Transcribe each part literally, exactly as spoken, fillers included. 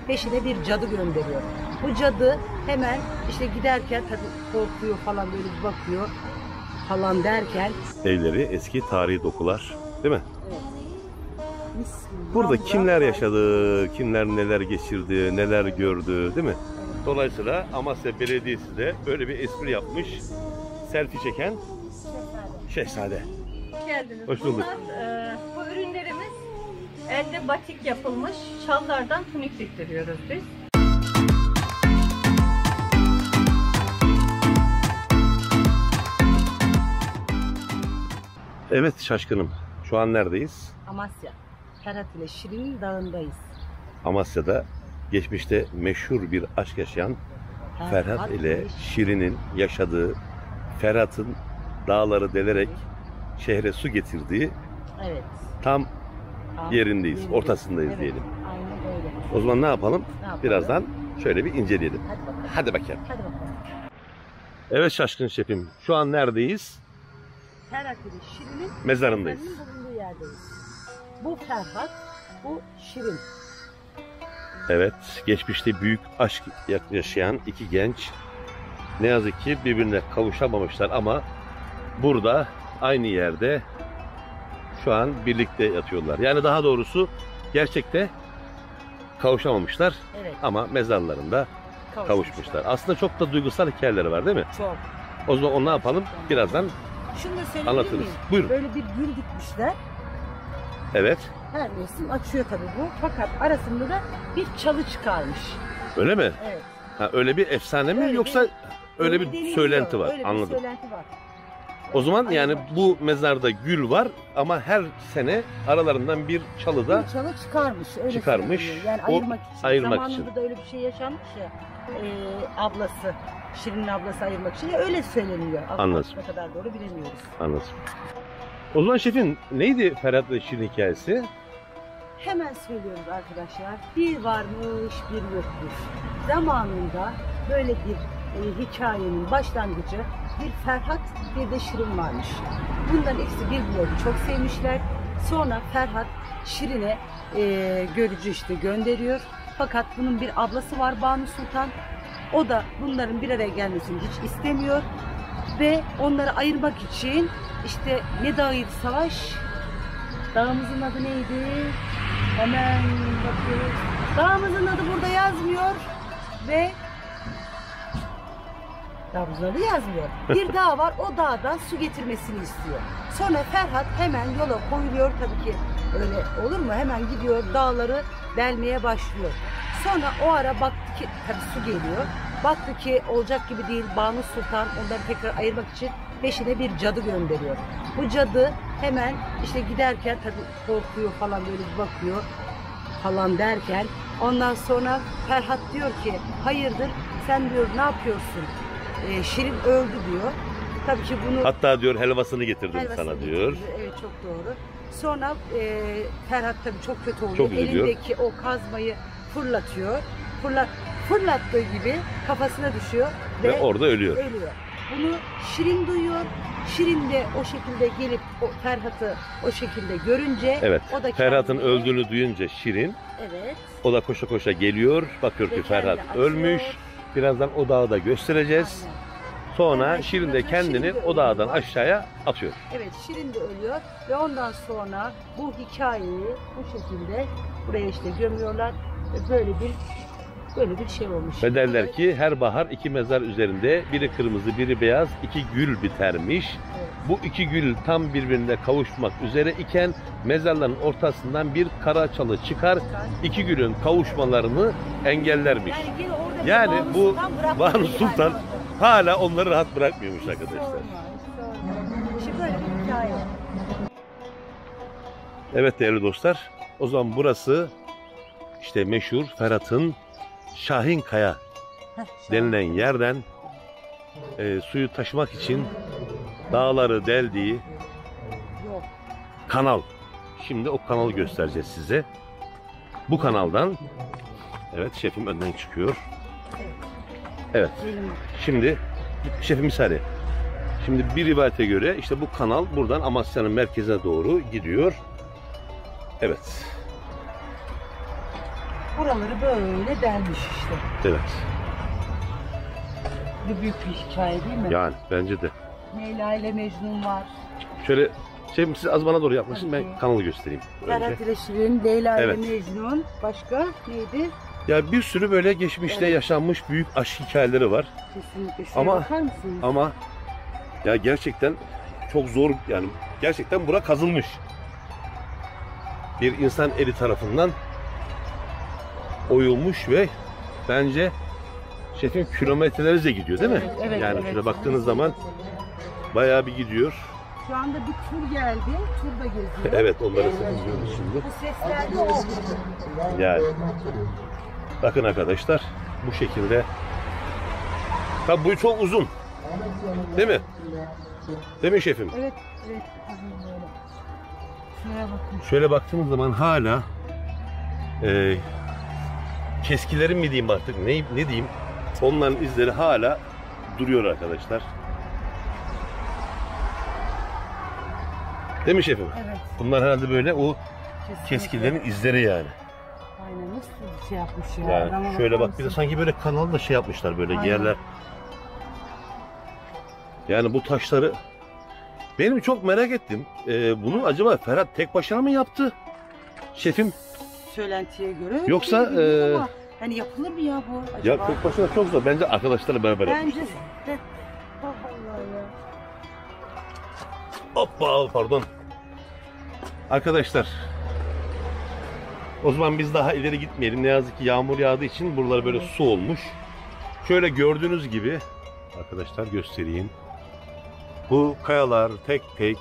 peşine bir cadı gönderiyor. Bu cadı hemen işte giderken tabii korkuyor falan, böyle bir bakıyor falan derken. Evleri eski tarihi dokular, değil mi? Evet. Burada kimler yaşadı, kimler neler geçirdi, neler gördü, değil mi? Dolayısıyla Amasya Belediyesi de böyle bir espri yapmış. Selfie çeken Şehzade. Hoş geldiniz. Hoş bulduk. Bunlar, e, bu ürünlerimiz elde batik yapılmış şallardan tunik diktiriyoruz biz. Evet Şaşkınım, şu an neredeyiz? Amasya, Ferhat ile Şirin Dağı'ndayız. Amasya'da geçmişte meşhur bir aşk yaşayan Ferhat, Ferhat ile Şirin'in yaşadığı, Ferhat'ın dağları delerek şehre su getirdiği evet. tam, tam yerindeyiz, yerindeyiz. ortasındayız Evet, diyelim. aynen öyle. O zaman ne yapalım? Ne yapalım? Birazdan şöyle bir inceleyelim. Hadi bakalım. Hadi bakalım. Hadi bakalım. Evet Şaşkın Şefim, şu an neredeyiz? Ferhat ile Şirin'in mezarındayız. bulunduğu yerdeyiz. Bu Ferhat, bu Şirin. Evet, geçmişte büyük aşk yaşayan iki genç ne yazık ki birbirine kavuşamamışlar ama burada aynı yerde şu an birlikte yatıyorlar. Yani daha doğrusu gerçekte kavuşamamışlar, evet, ama mezarlarında kavuşmuşlar. kavuşmuşlar. Aslında çok da duygusal hikayeleri var, değil mi? Çok. O zaman onu ne yapalım? Birazdan şunu da söyleyebilir anlatırız. miyim? Buyurun. Böyle bir gül dikmişler. Evet. Her mevsim açıyor tabii bu. Fakat arasında da bir çalı çıkarmış. Öyle mi? Evet. Ha, öyle bir efsane mi, öyle yoksa bir, öyle, öyle bir deniliyor. söylenti var? Öyle Anladım. Bir söylenti var. O zaman Ayırmak. yani bu mezarda gül var ama her sene aralarından bir çalı da bir çalı çıkarmış. Öyle çıkarmış. söyleniyor. Yani O, ayırmak için. ayırmak Zamanında için. da öyle bir şey yaşanmış ya. E, ablası, Şirin'in ablası ayırmak için. Ya öyle söyleniyor. Anladım. Ne kadar doğru bilemiyoruz. Anladım. O zaman şefim, neydi Ferhat ve Şirin hikayesi? Hemen söylüyoruz arkadaşlar. Bir varmış, bir yokmuş. Zamanında böyle bir e, hikayenin başlangıcı bir Ferhat, bir de Şirin varmış. Bunların ikisi birbirlerini çok sevmişler. Sonra Ferhat Şirin'e e, görücü işte gönderiyor. Fakat bunun bir ablası var, Banu Sultan. O da bunların bir araya gelmesini hiç istemiyor. Ve onları ayırmak için işte ne dağıydı savaş? Dağımızın adı neydi? Hemen bakıyoruz. Dağımızın adı burada yazmıyor ve dağımızın adı yazmıyor. Bir dağ var, o dağdan su getirmesini istiyor. Sonra Ferhat hemen yola koyuluyor, tabii ki öyle olur mu? Hemen gidiyor, dağları delmeye başlıyor. Sonra o ara baktı ki tabii su geliyor. Baktı ki olacak gibi değil. Banu Sultan onları tekrar ayırmak için peşine bir cadı gönderiyor. Bu cadı hemen işte giderken tabii korkuyor falan, böyle bir bakıyor falan derken ondan sonra Ferhat diyor ki hayırdır sen, diyor, ne yapıyorsun? Ee, Şirin öldü diyor. Tabii ki bunu Hatta diyor helvasını getirdim helvasını sana getirdi. diyor. Evet, çok doğru. Sonra e, Ferhat tabii çok kötü oluyor. Çok üzülüyor. Elindeki o kazmayı fırlatıyor. Fırlat, fırlattığı gibi kafasına düşüyor ve, Ve orada ölüyor. ölüyor. Bunu Şirin duyuyor. Şirin de o şekilde gelip o Ferhat'ı o şekilde görünce, Evet. o da Ferhat'ın kendini, öldüğünü duyunca Şirin, evet, o da koşa koşa geliyor. Bakıyor ve ki Ferhat kendini açıyor. ölmüş. Birazdan o dağı da göstereceğiz. Aynen. Sonra Hemen Şirin de Şirin kendini de o dağdan ölüyor. aşağıya atıyor. Evet, Şirin de ölüyor ve ondan sonra bu hikayeyi bu şekilde buraya işte gömüyorlar ve böyle bir böyle bir şey olmuş. Ve derler ki her bahar iki mezar üzerinde biri kırmızı biri beyaz iki gül bitermiş. Evet. Bu iki gül tam birbirine kavuşmak üzere iken mezarların ortasından bir kara çalı çıkar. İki gülün kavuşmalarını engellermiş. Yani, yine orada Yani Banu bu Sultan bırakmıyor Banu yani. Sultan hala onları rahat bırakmıyormuş arkadaşlar. Sorma, sorma. İşte böyle bir hikaye. Evet değerli dostlar, o zaman burası işte meşhur Ferhat'ın Şahin Kaya denilen yerden e, suyu taşımak için dağları deldiği Yok. kanal. Şimdi o kanalı göstereceğiz size. Bu kanaldan, evet şefim önden çıkıyor. Evet. Şimdi şefim bir saniye. Şimdi bir rivayete göre işte bu kanal buradan Amasya'nın merkezine doğru gidiyor. Evet. buraları böyle delmiş işte. Evet. Bu büyük bir hikaye değil mi? Yani bence de. Leyla ile Mecnun var. Şöyle şey siz az bana doğru yaklaşın, ben Tabii. kanalı göstereyim önce. Ferhat ile Şirin, Leyla Evet. ile Mecnun. Başka neydi? Ya bir sürü böyle geçmişte Evet. yaşanmış büyük aşk hikayeleri var. Kesinlikle. Şuraya Ama- bakar mısınız? Ama ya gerçekten çok zor, yani gerçekten bura kazılmış. Bir insan eli tarafından oyulmuş ve bence şefim kilometrelerce gidiyor değil mi? Evet, evet, yani evet. şöyle baktığınız zaman bayağı bir gidiyor. Şu anda bir tur geldi. Tur da geziyor. Evet, onları seziyoruz şimdi. Bu sesler de o. Yani bakın arkadaşlar, bu şekilde. Tabi bu çok uzun. Değil mi? Değil mi şefim? Evet, evet. Uzun böyle. Şuraya bakın. Şöyle baktığımız zaman hala e, keskilerin mi diyeyim artık, ne, ne diyeyim, onların izleri hala duruyor arkadaşlar. Değil mi şefim? Evet. Bunlar herhalde böyle o Kesinlikle. keskilerin izleri yani. Aynen, nasıl bir şey yapmış ya. Yani Adama şöyle bakar bak, bir de mısın? sanki böyle kanalda şey yapmışlar, böyle Aynen. yerler. Yani bu taşları benim çok merak ettim. Ee, bunu acaba Ferhat tek başına mı yaptı? Şefim. Söylentiye göre. Yoksa, bilmiyorum e, ama hani yapılır mı ya bu acaba? Ya tek başına çok zor. Bence arkadaşlarla beraber yapmış. Bence de. Allah Allah ya. Hoppa, pardon. Arkadaşlar, o zaman biz daha ileri gitmeyelim. Ne yazık ki yağmur yağdığı için buralar böyle su olmuş. Şöyle gördüğünüz gibi arkadaşlar, göstereyim. Bu kayalar tek tek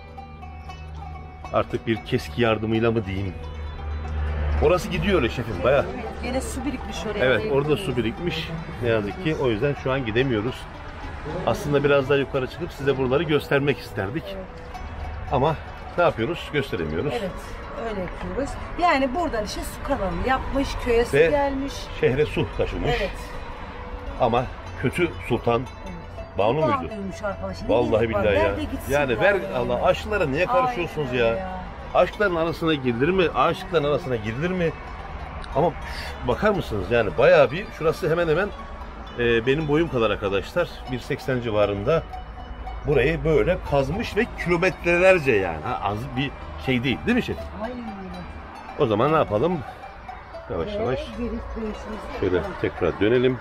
artık bir keski yardımıyla mı diyeyim. Orası gidiyor öyle şefim baya. Evet, gene su birikmiş oraya. Evet, orada su birikmiş. Ne yazık ki, o yüzden şu an gidemiyoruz. Aslında biraz daha yukarı çıkıp size buraları göstermek isterdik. Evet. Ama ne yapıyoruz? Gösteremiyoruz. Evet, öyle yapıyoruz. Yani buradan işte su kanalını yapmış, köye su Ve- gelmiş. Şehre su taşımış. Evet. Ama kötü sultan Banu muydu? Banu'ymuş arkadaşım. Vallahi Ne var? billahi ya. Ver de gitsin Yani ver yani. Allah aşklara niye karışıyorsunuz Aynen ya? Aşkların arasına girilir mi? Aşıkların arasına girilir mi? Ama bakar mısınız yani bayağı bir, şurası hemen hemen e, benim boyum kadar arkadaşlar. bir seksen civarında burayı böyle kazmış ve kilometrelerce yani. Ha, az bir şey değil değil mi şefim? Aynen öyle. O zaman ne yapalım? Yavaş yavaş Ve geri dönüşümüzü şöyle yapalım. tekrar dönelim.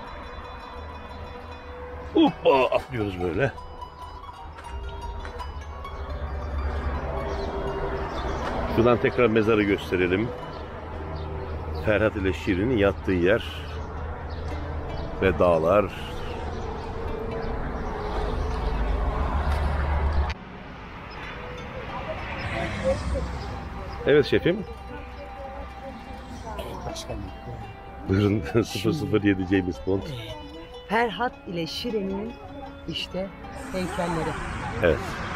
Hoppa, atlıyoruz böyle. Şuradan tekrar mezarı gösterelim. Ferhat ile Şirin'in yattığı yer ve dağlar. Evet şefim. Başkanım. Buyurun. sıfır sıfır yedi James Bond. Ferhat ile Şirin'in işte heykelleri. Evet.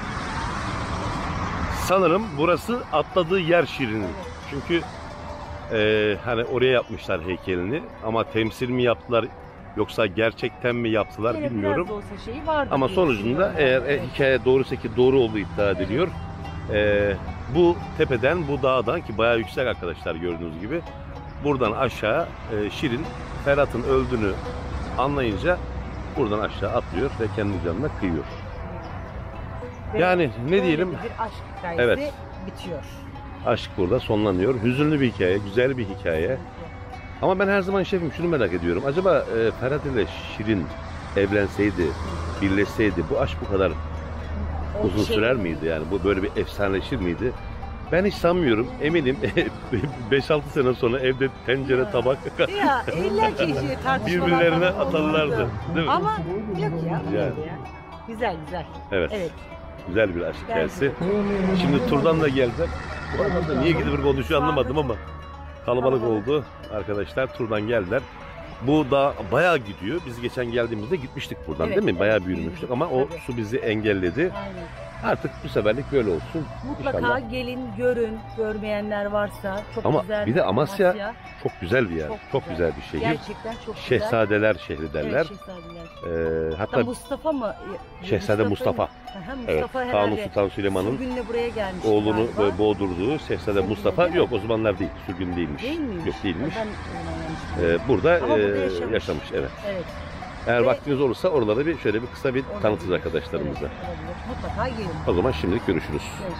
Sanırım burası atladığı yer Şirin'in. Çünkü e, hani oraya yapmışlar heykelini, ama temsil mi yaptılar yoksa gerçekten mi yaptılar Yine bilmiyorum. biraz da olsa şeyi vardı Ama diye sonucunda düşünüyorum. eğer e, hikaye doğruysa, ki doğru olduğu iddia ediliyor. e, bu tepeden, bu dağdan, ki bayağı yüksek arkadaşlar gördüğünüz gibi, buradan aşağı e, Şirin Ferhat'ın öldüğünü anlayınca buradan aşağı atlıyor ve kendi canına kıyıyor. Ve Yani ne böyle diyelim? Bir aşk hikayesi Evet. bitiyor. Aşk burada sonlanıyor. Hüzünlü bir hikaye, güzel bir hikaye. Ama ben her zaman şefim şunu merak ediyorum. Acaba e, Ferhat ile Şirin evlenseydi, birleşseydi bu aşk bu kadar O uzun şey- sürer miydi? Yani bu böyle bir efsaneleşir miydi? Ben hiç sanmıyorum. Eminim beş altı sene sonra evde tencere, tabak Ya illa ki şey, tartışmalar birbirlerine falan atarlardı. olurdu. Değil mi? Ama yok ya. Yani. Yani. ya. Güzel güzel. Evet. Evet. Güzel bir aşk hikayesi. Şimdi turdan da geldik. Bu arada niye gidip konuşuyor anlamadım ama kalabalık oldu. Arkadaşlar turdan geldiler. Bu da bayağı gidiyor. Biz geçen geldiğimizde gitmiştik buradan Evet, değil mi? Bayağı evet, büyümüştük ama o tabii. su bizi engelledi. Aynen. Artık bu seferlik böyle olsun. Mutlaka İnşallah. gelin, görün. Görmeyenler varsa çok Ama güzel. bir de Amasya çok güzel bir yer. Çok, Çok güzel. güzel. bir şehir. Gerçekten çok güzel. Şehzadeler şehri derler. Evet, Şehzadeler. Ee, Hatta hatta Mustafa mı? Şehzade Mustafa. Aha, Evet, Mustafa Kanuni herhalde. Sultan Süleyman'ın Sürgünle buraya gelmiş oğlunu galiba. böyle boğdurduğu Şehzade Sürgün Mustafa değil mi? yok, o zamanlar değil, sürgün değilmiş. Değil miymiş? Yok değilmiş. Ben onu yanlış Ee, burada, Ama burada e, yaşamış. yaşamış. Evet. Evet. Eğer Ve- vaktiniz olursa oraları bir şöyle bir kısa bir Olabilir. tanıtırız arkadaşlarımıza. Evet, olabilir. Mutlaka gelin. O zaman şimdilik görüşürüz. Evet.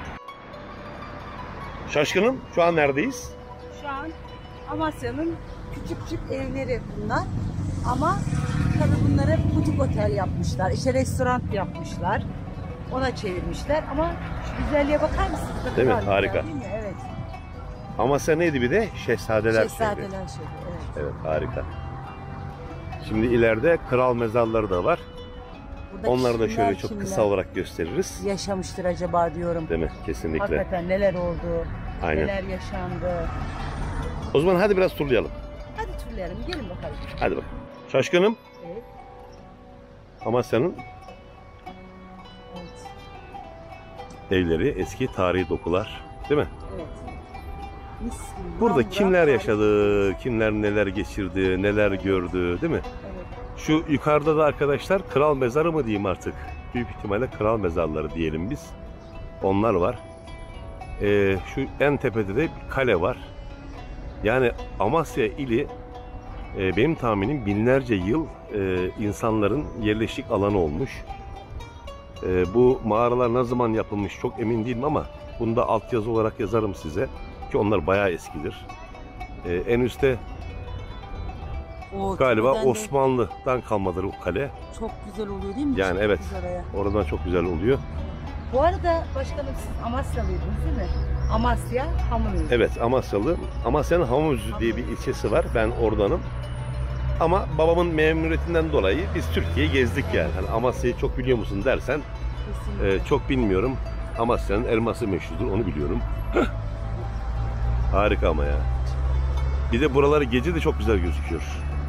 Şaşkınım, şu an neredeyiz? Şu an Amasya'nın küçük küçük evleri bunlar. Ama tabii bunları butik otel yapmışlar. İşte restoran yapmışlar. Ona çevirmişler ama şu güzelliğe bakar mısınız? Ne Değil mi? kadar güzel, Harika. değil mi? Evet. Amasya neydi bir de? Şehzadeler, Şehzadeler şehri. şehri. Evet. Evet, harika. Şimdi ileride kral mezarları da var. Burada Onları da kimler, şöyle çok kimler kısa olarak gösteririz. yaşamıştır acaba diyorum. Değil mi? Kesinlikle. Hakikaten neler oldu, Aynen. neler yaşandı. O zaman hadi biraz turlayalım. Hadi turlayalım, gelin bakalım. Hadi bak. Şaşkınım, Evet. Amasya'nın Evet. evleri, eski tarihi dokular. Değil mi? Evet. Mis gibi, Burada buram kimler buram yaşadı, kimler neler geçirdi, neler gördü, değil mi? tarih. Evet. Şu yukarıda da arkadaşlar kral mezarı mı diyeyim artık? Büyük ihtimalle kral mezarları diyelim biz. Onlar var. Ee, şu en tepede de bir kale var. Yani Amasya ili e, benim tahminim binlerce yıl e, insanların yerleşik alanı olmuş. E, bu mağaralar ne zaman yapılmış çok emin değilim ama bunu da altyazı olarak yazarım size. Ki onlar bayağı eskidir. E, en üstte O galiba tepeden de Osmanlı'dan kalmadır o kale. çok güzel oluyor değil mi? Yani Çok evet. güzel oraya. Oradan çok güzel oluyor. Bu arada başkanım siz Amasyalıydınız değil mi? Amasya Hamamıydı. Evet, Amasyalı. Amasya'nın Hamamözü diye bir ilçesi var. Ben oradanım. Ama babamın memuriyetinden dolayı biz Türkiye'yi gezdik yani. Hani Amasya'yı çok biliyor musun dersen Kesinlikle. e, çok bilmiyorum. Amasya'nın elması meşhurdur, onu biliyorum. Harika ama ya. Bir de buraları gece de çok güzel gözüküyor.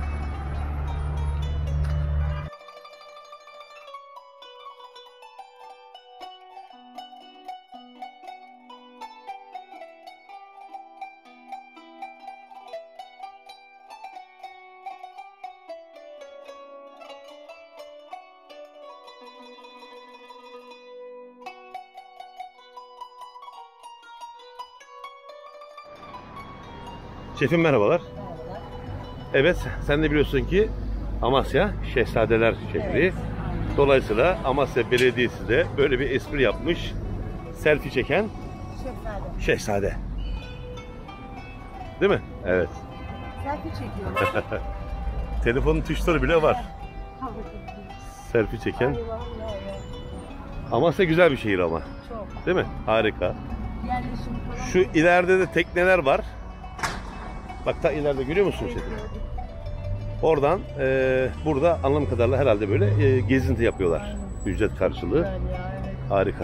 Şefim merhabalar. Evet, sen de biliyorsun ki Amasya Şehzadeler şehri. Evet. Dolayısıyla Amasya Belediyesi de böyle bir espri yapmış. Selfie çeken Şehzade. şehzade. Değil mi? Evet. Selfie çekiyorlar. Telefonun tuşları bile var. Selfie çeken. Amasya güzel bir şehir ama. Çok. Değil mi? Harika. Yerleşim falan. Şu ileride de tekneler var. Bak ta ileride görüyor musun şefim? Oradan e, burada anladığım kadarıyla herhalde böyle e, gezinti yapıyorlar. Aynen. Ücret karşılığı. Güzel ya, evet. Harika.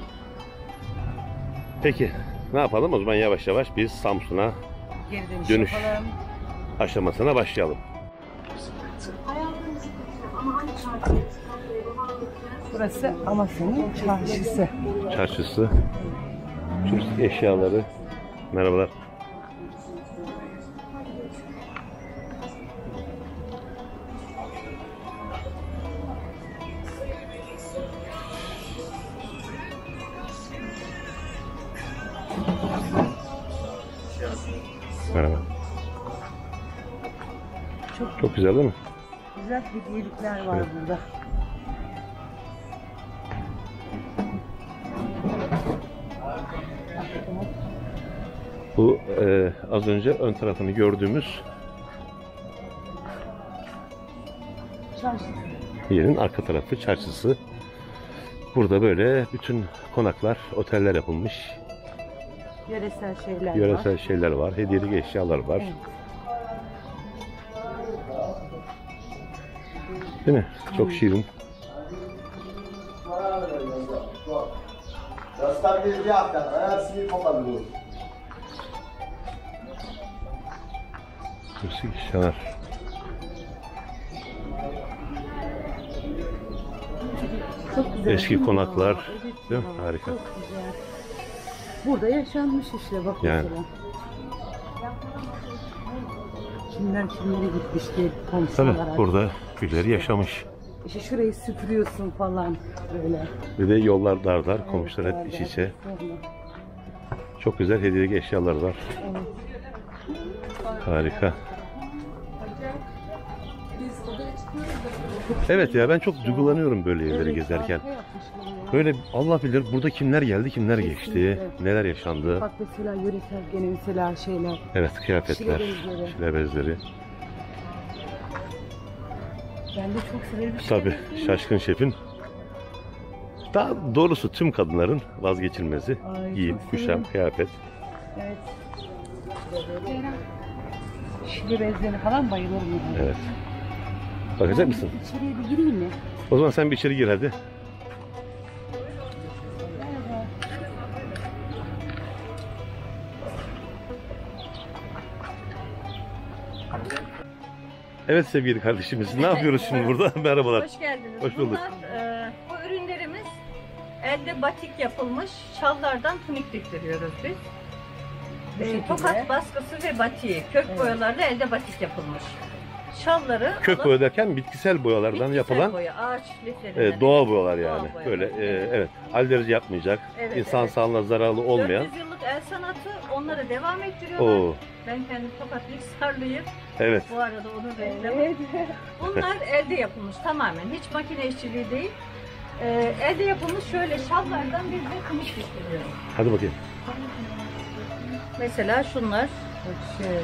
Peki ne yapalım? O zaman yavaş yavaş biz Samsun'a Geri dönüş, Dönüş. yapalım. aşamasına başlayalım. Burası Amasya'nın çarşısı. Çarşısı, turistik eşyaları. Merhabalar. Merhaba. Çok Çok güzel değil mi? güzel hediyelikler var Evet. burada. Bu e, az önce ön tarafını gördüğümüz Çarşı. yerin arka tarafı çarşısı. Burada böyle bütün konaklar, oteller yapılmış. Yöresel şeyler Yöresel var. şeyler var, hediyelik eşyalar var. Evet. Değil mi? Çok şirin. Zostawię zwiadka, a ja z nim popadł. Turistik eşyalar. Çok güzel. Eski değil mi? konaklar, Aa, evet değil mi? ya, Harika. Çok güzel. Burada yaşanmış işte bak Yani. mesela. Kimler kimlere gitmişti Tabii komşular. burada birileri yaşamış. İşte şurayı süpürüyorsun falan böyle. Bir de yollar dar dar, komşular Evet, hep iç evet, içe. evet. Çok güzel hediyelik eşyalar var. Evet. Harika. Evet ya, ben çok duygulanıyorum böyle yerleri Evet, gezerken. harika yapmışlar ya. Böyle Allah bilir burada kimler geldi, kimler geçti, Kesinlikle. neler yaşandı. Bak mesela yöresel gene mesela şeyler. Evet, kıyafetler, Şile bezleri. şile bezleri. Ben de çok severim. Tabii Şaşkın Şef'in, daha doğrusu tüm kadınların vazgeçilmezi. Ay, Giyim, çok kuşam, severim. kıyafet. Evet. Şile bezlerine falan bayılırım. Yani. Evet. Bakacak mısın? İçeriye bir gireyim mi? O zaman sen bir içeri gir hadi. Merhaba. Evet sevgili kardeşimiz, ne yapıyoruz şimdi burada? Merhabalar. Hoş geldiniz. Hoş bulduk. Bunlar, e, bu ürünlerimiz elde batik yapılmış şallardan tunik diktiriyoruz biz. Bu E, şekilde. tokat baskısı ve batiği, kök Evet. boyalarla elde batik yapılmış. Şalları Kök alıp- boya derken bitkisel boyalardan bitkisel yapılan boya, ağaç liflerinden. e, doğal boyalar Doğal yani. boyalar, Böyle e, evet. evet, alerji yapmayacak, Evet, insan evet. sağlığına zararlı olmayan. dört yüz yıllık el sanatı, onları devam ettiriyorlar. Oo, Ben kendim Tokat Sarlıyım. evet. Bu arada onun reklamı. Evet. Bunlar elde yapılmış tamamen. Hiç makine işçiliği değil. Ee, elde yapılmış şöyle şallardan biz de kılıç diktiriyoruz. Hadi bakayım. Mesela şunlar. Bak şey.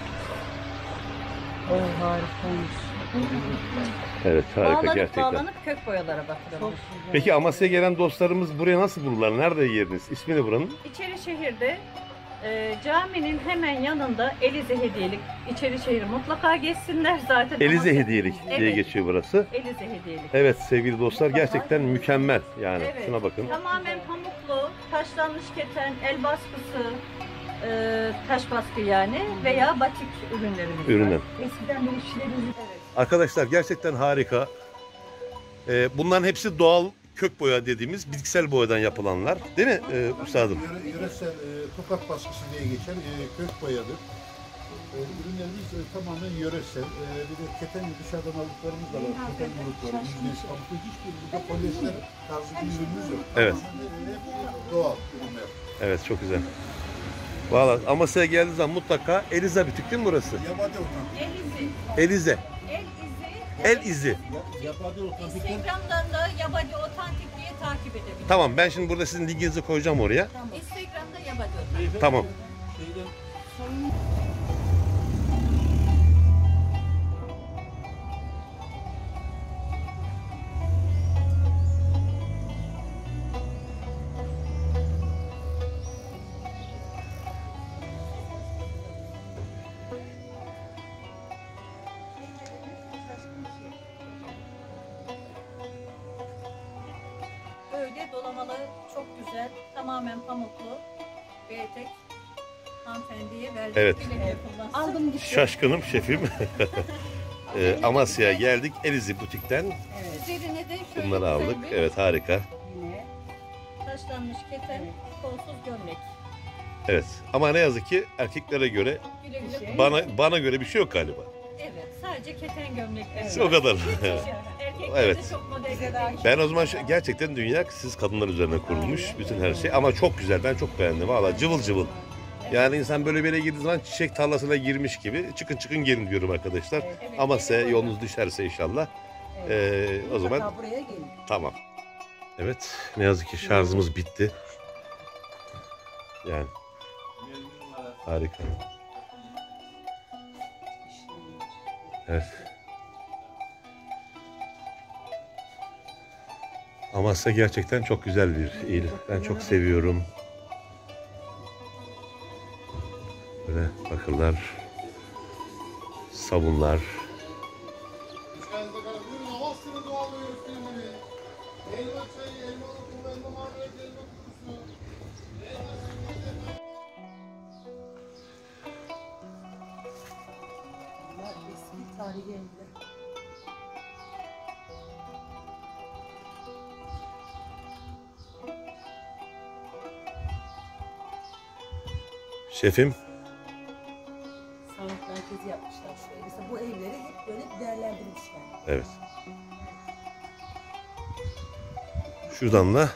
O harikaymış. Evet, harika Bağlanıp gerçekten. bağlanıp kök boyalara Çok batırılmış. güzel. Peki Amasya'ya gelen dostlarımız buraya nasıl bulurlar? Nerede yeriniz? İsmi ne buranın? İçeri şehirde e, caminin hemen yanında Elize Hediyelik. İçeri şehir mutlaka geçsinler zaten. Elize Amasya- Hediyelik diye Evet. geçiyor burası. Elize Hediyelik. Evet sevgili dostlar, gerçekten mükemmel. Yani Evet. şuna bakın. Tamamen pamuklu, taşlanmış keten, el baskısı, e, taş baskı yani veya batik ürünlerimiz var. Üründen. Eskiden böyle şileleri Evet. Arkadaşlar gerçekten harika. Ee, bunların hepsi doğal kök boya dediğimiz bitkisel boyadan yapılanlar. Değil mi ee, üstadım? Yöre, yöresel e, tokat baskısı diye geçen e, kök boyadır. E, ürünlerimiz e, tamamen yöresel. E, bir de keten dışarıdan aldıklarımız da var. Keten grupları, yüzde pamuklu, hiçbir burada polyester tarzı bir ürünümüz yok. Evet. Tamamen, e, hep doğal ürünler. Evet, çok güzel. Valla Amasya'ya geldiğiniz zaman mutlaka Elize Butik değil mi burası? Yabade otantik. El izi, Elize. el izi. El izi. Yabade otantikten Instagram'dan da Yabadi Otantik diye takip edebilirsiniz. Tamam, ben şimdi burada sizin linkinizi koyacağım oraya. Instagram'da Yabadi Otantik. Tamam. şeyden Böyle dolamalı, çok güzel, tamamen pamuklu bir etek. Hanımefendiye verdik. Evet. Güle güle kullansın. aldım gitti. Şaşkınım şefim. ee, Amasya'ya geldik. Elize Butik'ten Üzerine de şöyle bunları güzel aldık. bir Evet, harika. Yine. taşlanmış keten, kolsuz gömlek. Evet. Ama ne yazık ki erkeklere göre, Güle güle Şey- bana bana göre bir şey yok galiba. Evet, sadece keten gömlekler. Evet. O kadar. Erkekler Evet. de çok model değil. Ben o zaman şu- gerçekten dünya siz kadınlar üzerine kurulmuş bütün her şey, ama çok güzel, ben çok beğendim valla, cıvıl cıvıl. Yani insan böyle bir yere girdiği zaman çiçek tarlasına girmiş gibi, çıkın çıkın gelin diyorum arkadaşlar. Ama size yolunuz düşerse inşallah ee, o zaman Mutlaka buraya gelin. tamam. Evet, ne yazık ki şarjımız bitti. Yani harika. Evet. Amasya gerçekten çok güzel bir il. Ben çok seviyorum. Böyle bakırlar, sabunlar. Amasya'nın doğal yöreseli. Elma çayı, elma lokumu, elma marmelatı, elma kutusu. Bunlar eski tarihi evler. Şefim, Sanat merkezi yapmışlar şuraya. Mesela bu evleri hep böyle değerlendirmişler. evet. Şuradan da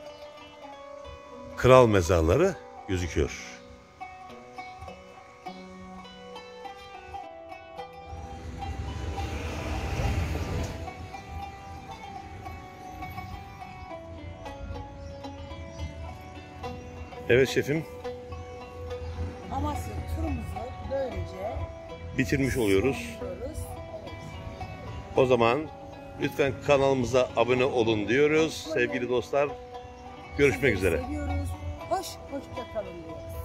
kral mezarları gözüküyor. Evet şefim, Amasya turumuzu böylece bitirmiş oluyoruz. bitiriyoruz. Evet. O zaman lütfen kanalımıza abone olun diyoruz. Sevgili dostlar, görüşmek üzere. Seviyoruz. Hoş, hoşça kalın diyoruz.